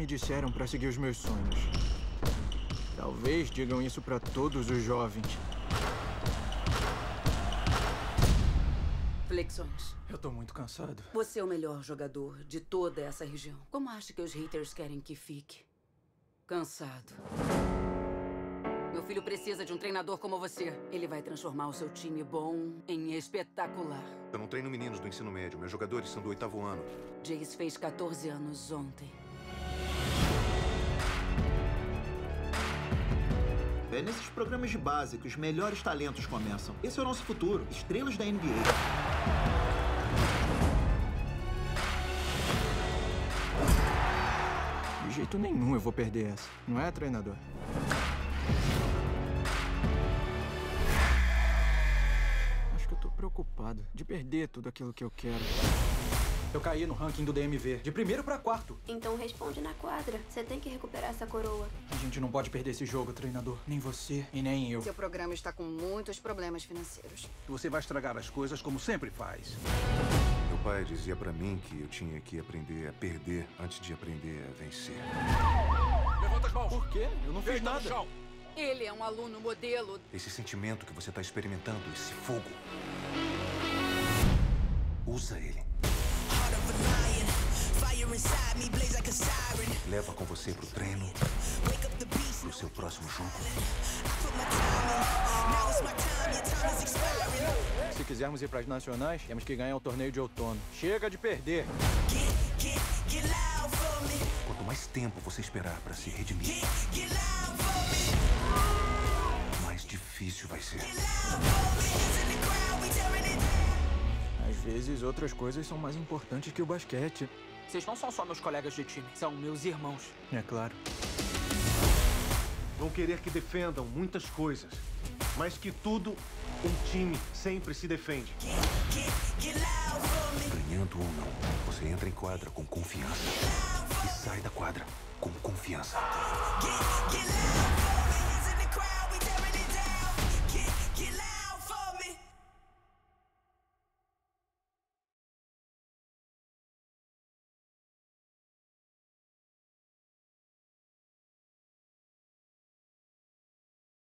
me disseram pra seguir os meus sonhos. Talvez digam isso pra todos os jovens. Flexões. Eu tô muito cansado. Você é o melhor jogador de toda essa região. Como acha que os haters querem que fique? Cansado. Meu filho precisa de um treinador como você. Ele vai transformar o seu time bom em espetacular. Eu não treino meninos do ensino médio. Meus jogadores são do 8º ano. Jace fez 14 anos ontem. É nesses programas de base que os melhores talentos começam. Esse é o nosso futuro. Estrelas da NBA. De jeito nenhum eu vou perder essa. Não é, treinador? Acho que eu tô preocupado de perder tudo aquilo que eu quero. Eu caí no ranking do DMV, de primeiro pra quarto. Então responde na quadra. Você tem que recuperar essa coroa. A gente não pode perder esse jogo, treinador. Nem você e nem eu. Seu programa está com muitos problemas financeiros. Você vai estragar as coisas como sempre faz. Meu pai dizia pra mim que eu tinha que aprender a perder antes de aprender a vencer. Levanta as mãos. Por quê? Eu não fiz nada. Ele é um aluno modelo. Esse sentimento que você tá experimentando, esse fogo, usa ele. Leva com você pro treino, pro seu próximo jogo. Se quisermos ir pras nacionais, temos que ganhar o torneio de outono. Chega de perder. Quanto mais tempo você esperar pra se redimir, mais difícil vai ser. Às vezes, outras coisas são mais importantes que o basquete. Vocês não são só meus colegas de time, são meus irmãos. É claro. Vão querer que defendam muitas coisas, mas que tudo, um time sempre se defende. Ganhando ou não, você entra em quadra com confiança e sai da quadra com confiança.